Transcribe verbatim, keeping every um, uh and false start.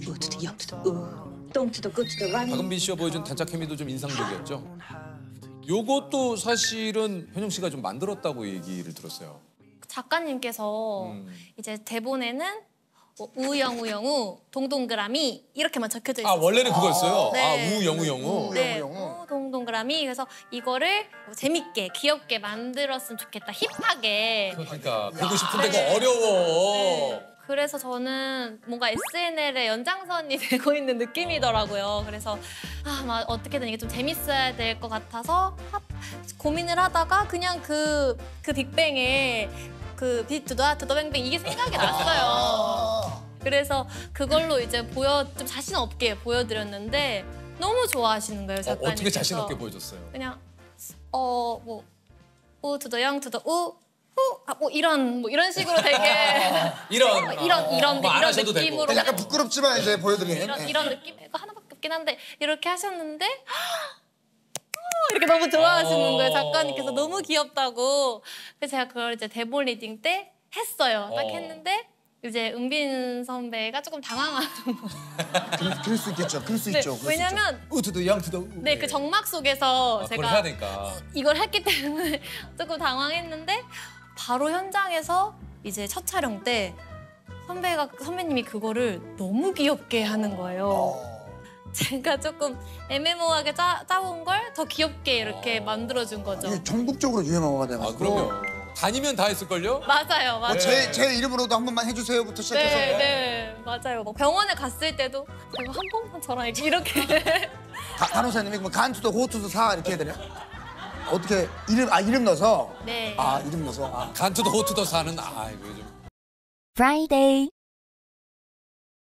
우 to the 영 to the 우, 동 to the 구 to the right. 박은빈 씨와 보여준 단짝 케미도 좀 인상적이었죠. 요것도 사실은 현영 씨가 좀 만들었다고 얘기를 들었어요. 작가님께서 음. 이제 대본에는 뭐 우영우영우 동동그라미 이렇게만 적혀져 있어요. 아 원래는 그거였어요? 네. 아 우영우영우. 네, 영우, 영우. 우 동동그라미. 그래서 이거를 뭐 재밌게 귀엽게 만들었으면 좋겠다. 힙하게. 그러니까 보고 싶은데 네. 뭐 어려워. 네. 그래서 저는 뭔가 에스엔엘의 연장선이 되고 있는 느낌이더라고요. 그래서 아, 막 어떻게든 이게 좀 재밌어야 될 것 같아서 하, 고민을 하다가 그냥 그, 그 빅뱅의 그 비투더 투더 뱅뱅 이게 생각이 났어요. 그래서 그걸로 이제 보여 좀 자신 없게 보여드렸는데 너무 좋아하시는 거예요, 어, 작가님께서. 어떻게 자신 없게 보여줬어요? 그냥 어뭐 우 투더 영 투더 우 후, 아, 뭐 이런 뭐 이런 식으로 되게 이런 뭐 이런 이런 뭐안 이런 하셔도 되고. 느낌으로 약간 부끄럽지만 이제 보여드리는. 이런 예. 이런 느낌 이거 하나밖에 없긴 한데 이렇게 하셨는데 어, 이렇게 너무 좋아하시는 거예요, 작가님께서. 너무 귀엽다고. 그래서 제가 그걸 이제 대본 리딩 때 했어요. 딱 어. 했는데 이제 은빈 선배가 조금 당황하는 거예요. 그럴, 그럴 수 있겠죠. 그럴 수 네, 있죠. 그럴 수 왜냐면 우투도 양투도. 네, 그 정막 속에서 아, 그걸 제가 해야 되니까. 이걸 했기 때문에 조금 당황했는데 바로 현장에서 이제 첫 촬영 때 선배가 선배님이 그거를 너무 귀엽게 하는 거예요. 어. 제가 조금 애매모호하게 짜, 짜온 걸 더 귀엽게 이렇게 어. 만들어준 거죠. 이게 전국적으로 유행어가 돼가지고. 아 그럼요. 다니면 다 했을걸요? 맞아요, 맞아요. 뭐 제, 제 이름으로도 한 번만 해주세요부터 시작해서. 네, 네, 맞아요. 뭐 병원에 갔을 때도 제가 한 번만 저랑 이렇게 이렇게 가- 간호사님이 뭐 간투도 호투도 사 이렇게 해야 되냐? 어떻게 이름 아 이름 넣어서. 네. 아 이름 넣어서. 아. 간투도 호투도 사는 아 이거 좀. Friday.